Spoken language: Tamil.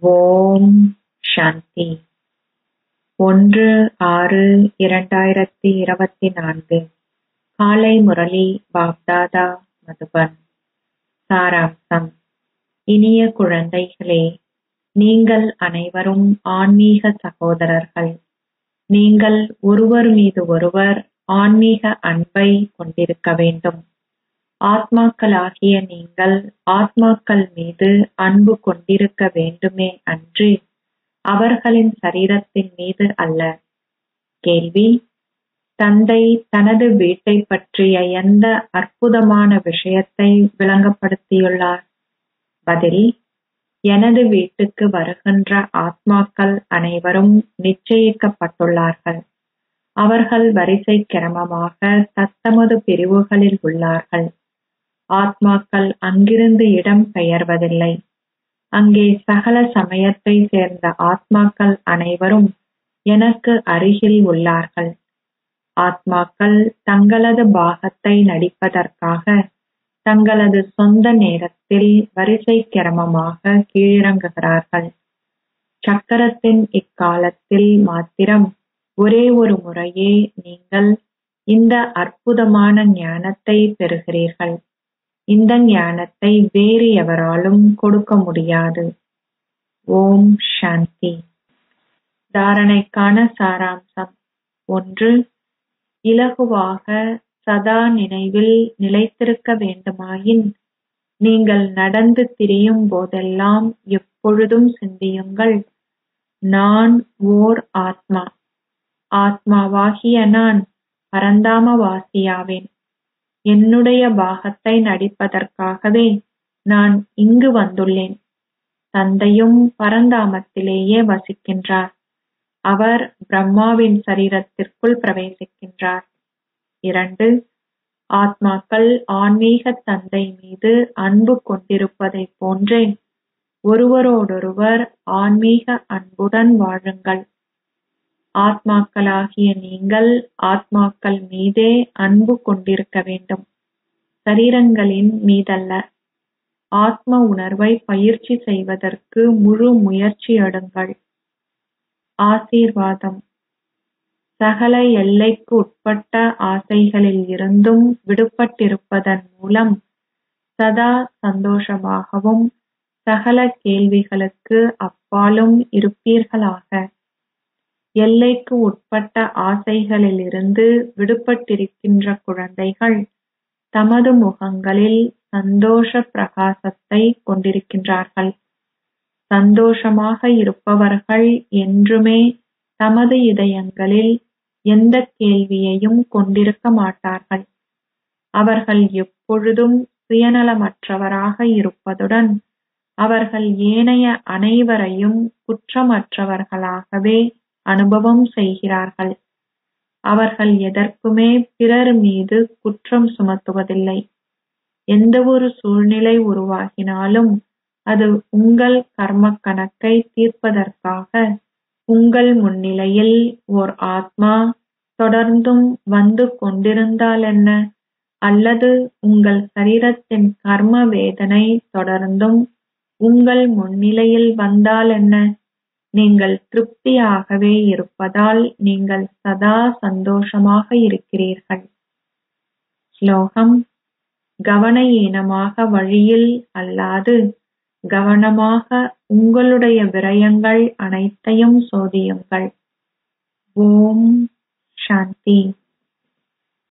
ஓம் சாந்தி. 1/6/2024 காலை முரளி பாப்தாதா மதுபன். சாராம்சம். இனிய குழந்தைகளே, நீங்கள் அனைவரும் ஆன்மீக சகோதரர்கள். நீங்கள் ஒருவர் மீது ஒருவர் ஆன்மீக அன்பை கொண்டிருக்க வேண்டும். ஆத்மாக்களாகிய நீங்கள் ஆத்மாக்கள் மீது அன்பு கொண்டிருக்க வேண்டுமே அன்றி அவர்களின் சரீரத்தின் மீது அல்ல. கேள்வி: தந்தை தனது வீட்டைப் பற்றிய எந்த அற்புதமான விஷயத்தை விளங்கப்படுத்தியுள்ளார்? பதில்: எனது வீட்டுக்கு வருகின்ற ஆத்மாக்கள் அனைவரும் நிச்சயிக்கப்பட்டுள்ளார்கள். அவர்கள் வரிசை கிரமமாக தத்தமது பிரிவுகளில் உள்ளார்கள். ஆத்மாக்கள் அங்கிருந்து இடம் பெயர்வதில்லை. அங்கே சகல சமயத்தை சேர்ந்த ஆத்மாக்கள் அனைவரும் எனக்கு அருகில் உள்ளார்கள். ஆத்மாக்கள் தங்களது பாகத்தை நடிப்பதற்காக தங்களது சொந்த நேரத்தில் வரிசை கிரமமாக கீழிறங்குகிறார்கள். சக்கரத்தின் இக்காலத்தில் மாத்திரம் ஒரே ஒரு முறையே நீங்கள் இந்த அற்புதமான ஞானத்தை பெறுகிறீர்கள். இந்த ஞானத்தை வேறு எவராலும் கொடுக்க முடியாது. ஓம் சாந்தி. தாரணைக்கான சாராம்சம். 1. இலகுவாக சதா நினைவில் நிலைத்திருக்க வேண்டுமாயின் நீங்கள் நடந்து திரியும் போதெல்லாம் எப்பொழுதும் சிந்தியுங்கள், நான் ஓர் ஆத்மா. ஆத்மாவாகிய நான் பரந்தாமவாசியாவேன். என்னுடைய பாகத்தை நடிப்பதற்காகவே நான் இங்கு வந்துள்ளேன். தந்தையும் பரந்தாமத்திலேயே வசிக்கின்றார். அவர் பிரம்மாவின் சரீரத்திற்குள் பிரவேசிக்கின்றார். 2. ஆத்மாக்கள் ஆன்மீக தந்தை மீது அன்பு கொண்டிருப்பதைப் போன்றே ஒருவரோடொருவர் ஆன்மீக அன்புடன் வாழுங்கள். ஆத்மாக்களாகிய நீங்கள் ஆத்மாக்கள் மீதே அன்பு கொண்டிருக்க வேண்டும், சரீரங்களின் மீதல்ல. ஆத்ம உணர்வை பயிற்சி செய்வதற்கு முழு முயற்சி எடுங்கள். ஆசீர்வாதம். சகல எல்லைக்கு உட்பட்ட ஆசைகளில் இருந்தும் விடுபட்டிருப்பதன் மூலம் சதா சந்தோஷமாகவும் சகல கேள்விகளுக்கு அப்பாலும் இருப்பீர்களாக. எல்லைக்கு உட்பட்ட ஆசைகளிலிருந்து விடுபட்டிருக்கின்ற குழந்தைகள் தமது முகங்களில் சந்தோஷ பிரகாசத்தை கொண்டிருக்கின்றார்கள். சந்தோஷமாக இருப்பவர்கள் என்றுமே தமது இதயங்களில் எந்த கேள்வியையும் கொண்டிருக்க மாட்டார்கள். அவர்கள் எப்பொழுதும் சுயநலமற்றவராக இருப்பதுடன் அவர்கள் ஏனைய அனைவரையும் குற்றமற்றவர்களாகவே அனுபவம் செய்கிறார்கள். அவர்கள் எதற்குமே பிறர் மீது குற்றம் சுமத்துவதில்லை. எந்த ஒரு சூழ்நிலை உருவாகினாலும் அது உங்கள் கர்ம கணக்கை தீர்ப்பதற்காக உங்கள் முன்னிலையில் ஓர் ஆத்மா தொடர்ந்தும் வந்து கொண்டிருந்தால் என்ன, அல்லது உங்கள் சரீரத்தின் கர்ம வேதனை தொடர்ந்தும் உங்கள் முன்னிலையில் வந்தால் என்ன, நீங்கள் திருப்தியாகவே இருப்பதால் நீங்கள் சதா சந்தோஷமாக இருக்கிறீர்கள். ஸ்லோகம். கவனயீனமாக வழியில் அல்லாது கவனமாக உங்களுடைய விரயங்கள் அனைத்தையும் சோதியுங்கள். ஓம் சாந்தி.